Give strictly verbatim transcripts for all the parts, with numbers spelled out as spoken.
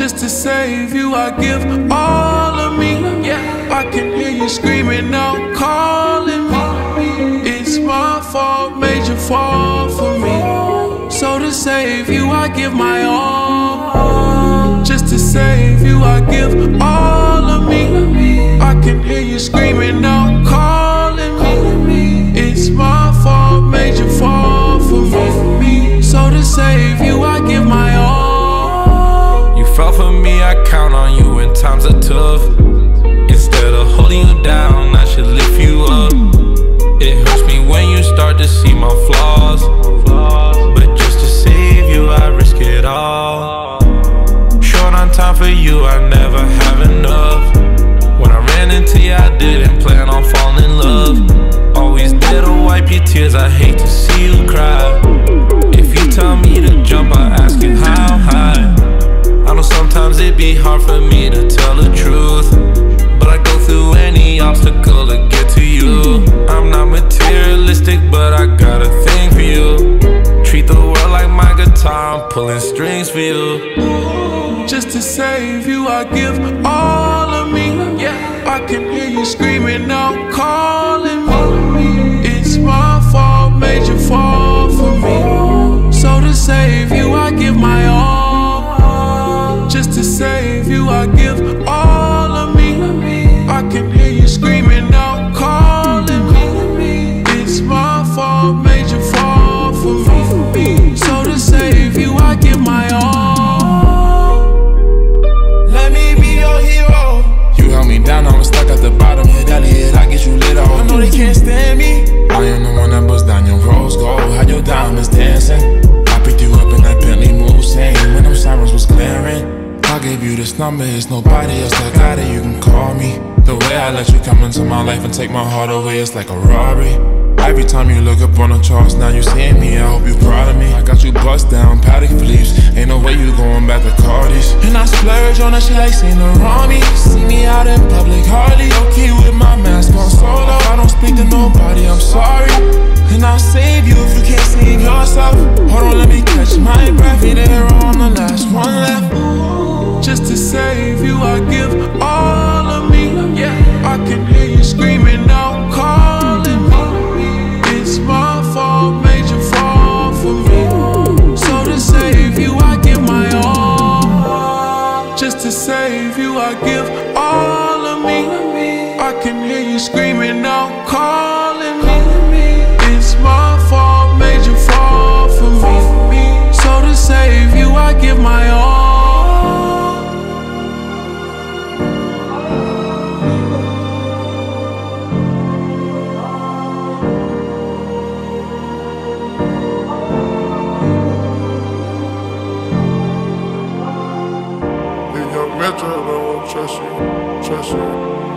Just to save you, I give all of me. I can hear you screaming out, calling me. It's my fault, made you fall for me. So to save you, I give my all. Just to save you, I give all of me. I can hear you screaming out, calling me. It's my fault, made you fall for me. So to save you, I give my all. You fell for me, I count on you when times are tough. Instead of holding you down, I should lift you up. It hurts me when you start to see my flaws, but just to save you, I risk it all. Short on time for you, I never have enough. When I ran into you, I didn't plan on falling in love. Always there to wipe your tears, I hate to see you cry. If you tell me to jump, I ask you how high. I know sometimes it be hard for me to tell the truth, but I go through any obstacle to get to you. I'm not materialistic, but I got a thing for you. Treat the world like my guitar, I'm pulling strings for you. Just to save you, I give all of me. I can hear you screaming out, calling me. It's my fault, made you fall for me. So to save you, I give my all. Just to save you, I give all of me. I can hear you screaming out, calling me. It's my fault, made you fall for me. So to save you, I give my all. Let me be your hero. You held me down, I was stuck at the bottom. Hit Elliot, I get you lit off. I know they can't stand me. I am the one that busts down your rose gold. Had your diamonds dancing. I picked you up in that Bentley Mulsanne when them sirens was glaring. I gave you this number, it's nobody else that got it, you can call me. The way I let you come into my life and take my heart away, it's like a robbery. Every time you look up on the charts, now you seeing me, I hope you proud of me. I got you bust down, Patek Philippe's, ain't no way you going back to Cardi's. And I splurge on that shit like Saint Laurent. See me out in public, hardly okay with my mask on solo. I don't speak to nobody, I'm sorry. And I'll save you if you can't save yourself. Hold on, let me catch my breath, be there on the last one left. Just to save you, I give all of me. I can hear you screaming out, calling me. It's my fault, made you fall for me. So to save you, I give my all. Just to save you, I give all of me. I can hear you screaming out, calling me. It's my fault, made you fall for me. So to save you, I give my all. Metro, I don't trust you, trust you.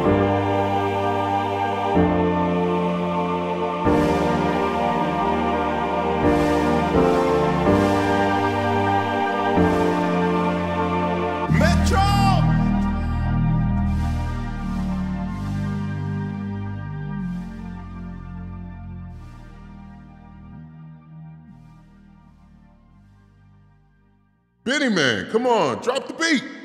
Metro! Benny Man, come on, drop the beat.